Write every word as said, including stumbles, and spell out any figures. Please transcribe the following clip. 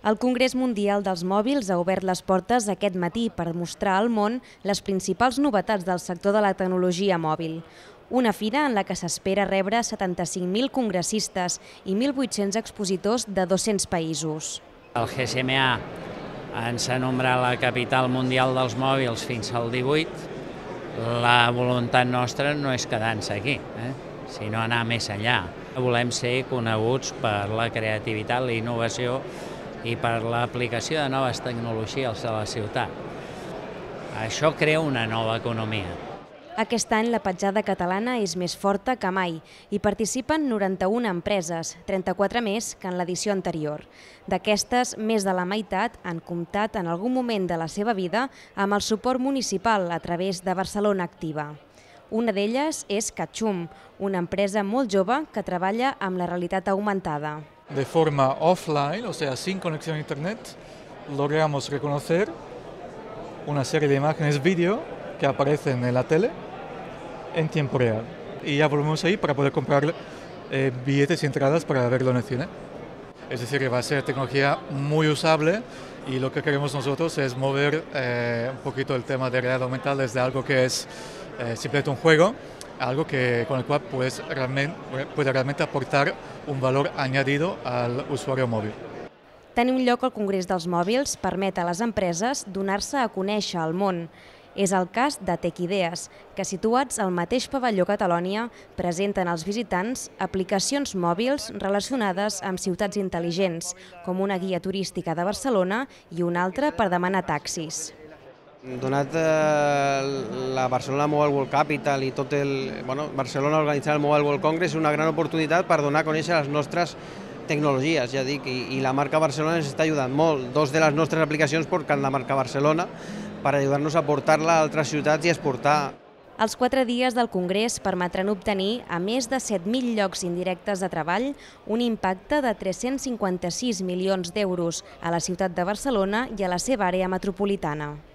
El Congrés Mundial dels Mòbils ha obert les portes aquest matí per mostrar al món les principals novetats del sector de la tecnologia mòbil. Una fira en la que s'espera rebre setanta-cinc mil congressistes i mil vuit-cents expositors de dos-cents països. El G S M A ens ha nombrat la capital mundial dels mòbils fins al divuit. La voluntat nostra no és quedar-nos aquí, eh? sinó anar més enllà. Volem ser coneguts per la creativitat, la innovació i per l'aplicació de noves tecnologies a la ciutat. Això crea una nova economia. Aquest any la petjada catalana és més forta que mai. Hi participen noranta-una empreses, trenta-quatre més que en l'edició anterior. D'aquestes, més de la meitat han comptat en algun moment de la seva vida amb el suport municipal a través de Barcelona Activa. Una d'elles és Catxum, una empresa molt jove que treballa amb la realitat augmentada. De forma offline, o sea, sin conexión a internet, logramos reconocer una serie de imágenes vídeo que aparecen en la tele en tiempo real. Y ya volvemos ahí para poder comprar eh, billetes y entradas para verlo en el cine. Es decir, que va a ser tecnología muy usable y lo que queremos nosotros es mover eh, un poquito el tema de realidad aumentada desde algo que es eh, simplemente un juego, algo que, con el cual pues, realmente, puede realmente aportar un valor añadido al usuario móvil. Tenir un lloc al Congrés dels Mòbils permet a les empreses donar-se a conèixer al món. És el cas de TechIdees, que situats al mateix pavelló Catalònia presenten als visitants aplicacions mòbils relacionades amb ciutats intel·ligents, com una guia turística de Barcelona i una altra per demanar taxis. Donat eh, la Barcelona Mobile World Capital i tot el... Bueno, Barcelona organitzant el Mobile World Congress és una gran oportunitat per donar a conèixer les nostres tecnologies, ja dic, i, i la marca Barcelona ens està ajudant molt. Dos de les nostres aplicacions porten la marca Barcelona per ajudar-nos a portar-la a altres ciutats i exportar. Els quatre dies del Congrés permetran obtenir, a més de set mil llocs indirectes de treball, un impacte de tres-cents cinquanta-sis milions d'euros a la ciutat de Barcelona i a la seva àrea metropolitana.